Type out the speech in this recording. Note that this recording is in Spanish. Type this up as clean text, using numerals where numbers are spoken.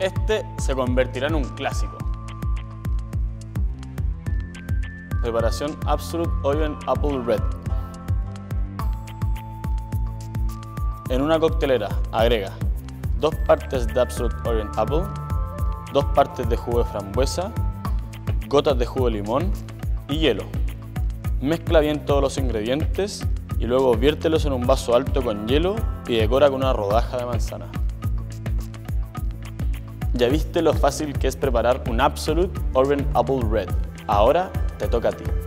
este se convertirá en un clásico. Preparación Absolute Orient Apple Red. En una coctelera agrega 2 partes de Absolute Orient Apple, 2 partes de jugo de frambuesa, gotas de jugo de limón y hielo. Mezcla bien todos los ingredientes y luego viértelos en un vaso alto con hielo y decora con una rodaja de manzana. Ya viste lo fácil que es preparar un Absolute Orient Apple Red. Ahora te toca a ti.